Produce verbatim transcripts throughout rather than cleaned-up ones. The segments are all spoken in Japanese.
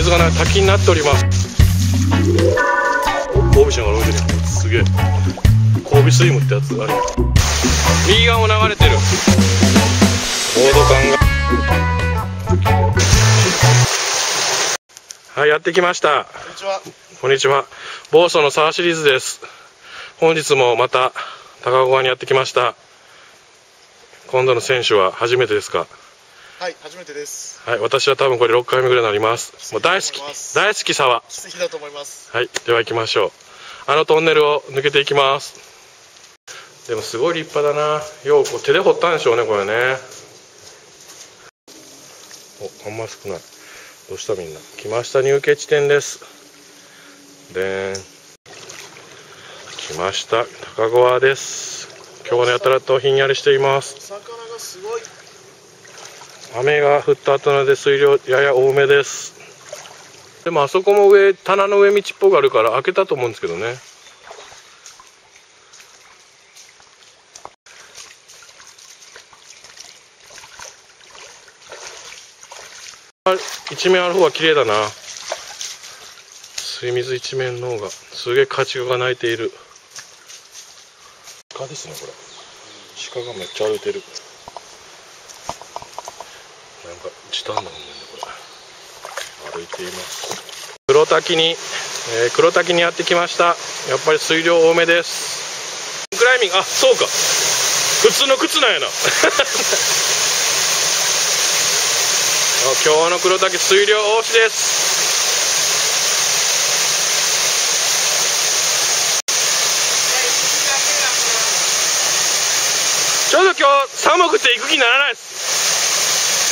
水がない滝になっております。交尾車が泳いでる。すげえ。交尾スイムってやつあれ。右側も流れてる。高度感が。はい、やってきました。 こんにちは。 こんにちは。房総の沢シリーズです。本日もまた高岡にやってきました。今度の選手は初めてですか？ はい、初めてです。 はい、私は多分これろっかいめぐらいになります。もう大好き、大好き沢。 奇跡だと思います。 はい、では行きましょう。あのトンネルを抜けていきます。でもすごい立派だな。ようこう手で掘ったんでしょうね、これね。お、あんま少ない。どうしたみんな。来ました、入家地点です。でーん。来ました、高川です。今日はね、やたらとひんやりしています。 魚がすごい。 雨が降った後なので水量やや多めです。でもあそこも上、棚の上道っぽくあるから開けたと思うんですけどね。一面ある方が綺麗だな。水水一面の方がすげえカチカが鳴いている。鹿ですね、これ。鹿がめっちゃ歩いてる。なんかチタンだもんね、これ。歩いています。黒滝に、えー、黒滝にやってきました。やっぱり水量多めです。クライミング、あ、そうか。普通の靴なんやな。今日の黒滝水量多しです。ちょうど今日寒くて行く気にならないです。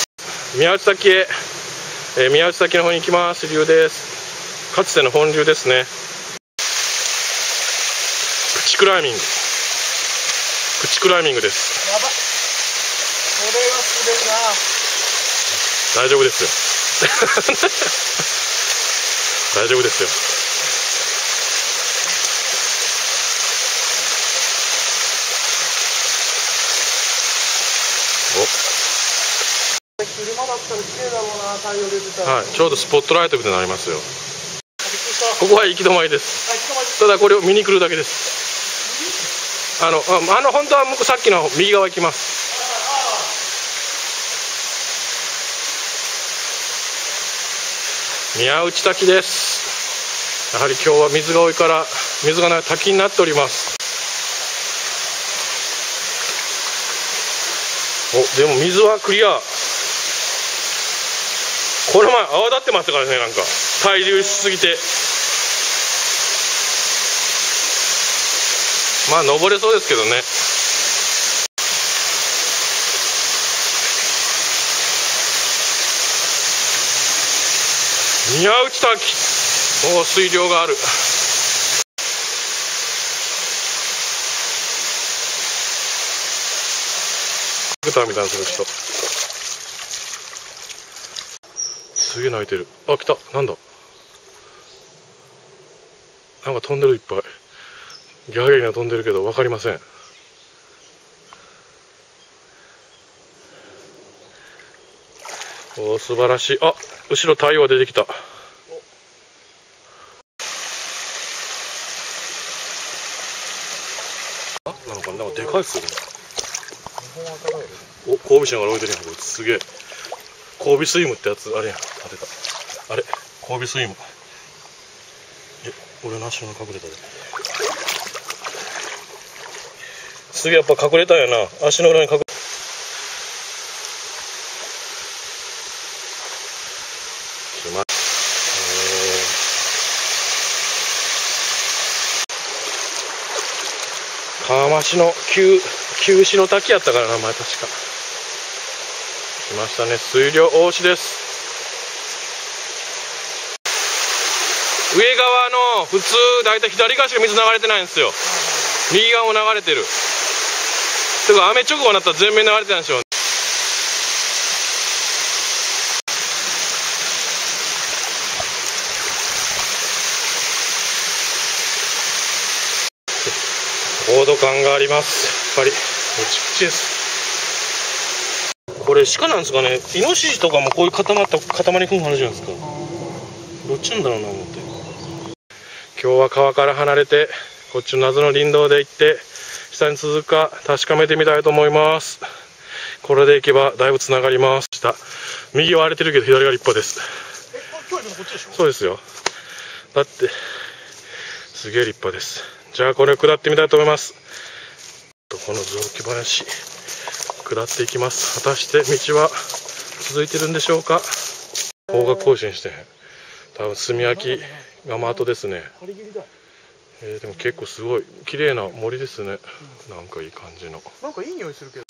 宮内滝へ、えー、宮内滝の方に行きます。流です。かつての本流ですね。プチクライミング。プチクライミングです。 やば。これはすごいな。 大丈夫ですよ。大丈夫ですよ。 昼間だったら綺麗だろうな、太陽出てたら。 はい、ちょうどスポットライトみたいになりますよ。ここは行き止まりです。ただこれを見に来るだけです。あの、あの本当は僕さっきの右側行きます。宮内滝です。やはり今日は水が多いから水がない滝になっております。お、でも水はクリア。この前泡立ってましたからね。なんか滞留しすぎて、まあ登れそうですけどね。宮内滝、もう水量がある。グターみたいなする人。すげえ泣いてる。あ、来た。なんだ。なんか飛んでる、いっぱい。ギャーギャーには飛んでるけど分かりません。おー、素晴らしい。あ、後ろ太陽が出てきた。あ、なんかなんかでかいっすよね。お、交尾車が泳いでるやん。こいつすげえ。交尾スイムってやつあれやん。当てた。あれ、交尾スイム。え、俺の足の隠れたで。すげえ、やっぱ隠れたんやな。足の裏に隠れ。川増の旧旧市の滝やったからな、前確か。来ましたね。水量大しです。上側の普通だいたい左側しか水流れてないんですよ。右側も流れてる。てか雨直後になったら全面流れてたんでしょうね。高度感があります。やっぱりめちゃくちゃです。これ鹿なんですかね。イノシシとかもこういう固まった塊ふんあるじゃないですか。 どっちなんだろうな思って。今日は川から離れてこっちの謎の林道で行って下に続くか確かめてみたいと思います。これで行けばだいぶつながります。下右は荒れてるけど左が立派です。 え、これ今日こっちでしょ。 そうですよ。だってすげえ立派です。じゃあこれを下ってみたいと思います。この雑木林下っていきます。果たして道は続いてるんでしょうか。方角更新して多分炭焼きが的ですね。えー、でも結構すごい綺麗な森ですね。なんかいい感じの。 なんかいい匂いするけど。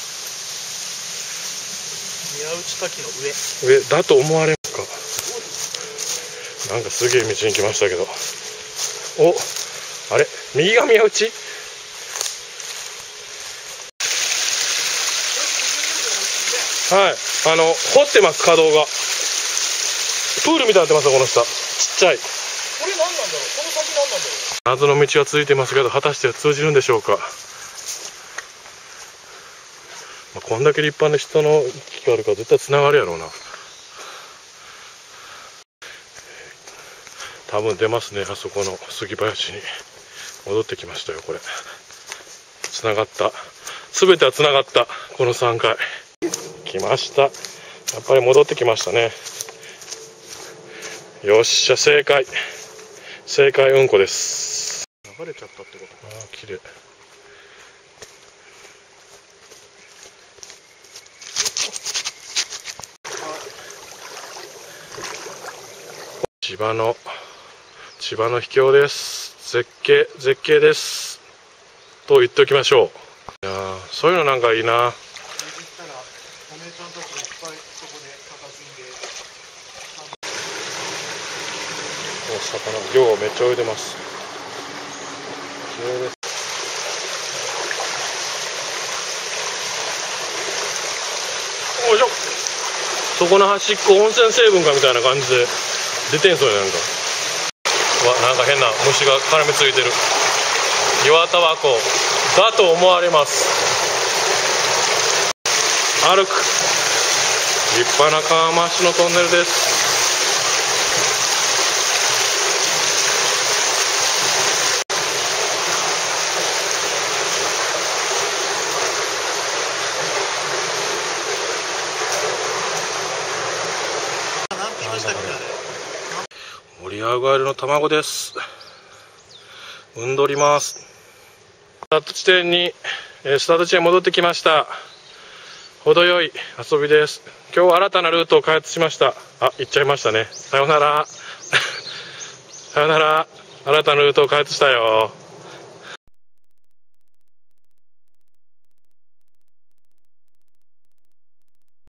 宮内滝の上。上だと思われますか。なんかすげえ道に来ましたけど。お、あれ右が宮内。はい、あの掘ってます。可動がプールみたいになってますよこの下。ちっちゃい。これ何なんだろう。この先何なんだろう。 謎の道が続いてますけど果たして通じるんでしょうか。まあ、こんだけ立派な人の木があるから絶対つながるやろうな。多分出ますね。あそこの杉林に戻ってきましたよ。これつながった。全てはつながった。このさんかい来ました。やっぱり戻ってきましたね。よっしゃ正解正解うんこです。 流れちゃったってことか。 ああ綺麗。千葉の千葉の秘境です。絶景絶景ですと言っておきましょう。いやーそういうのなんかいいな。お魚量めっちゃ泳いでます。綺麗です。おいしょ。そこの端っこ温泉成分かみたいな感じで出てんそうや。なんかわなんか変な虫が絡みついてる。岩田和湖だと思われます。歩く立派な川増しのトンネルです。モリアオガエルの卵です。産んどります。スタート地点に、えー、スタート地点に戻ってきました。程よい遊びです。今日は新たなルートを開発しました。あ、行っちゃいましたね。さよなら。さよなら。新たなルートを開発したよ。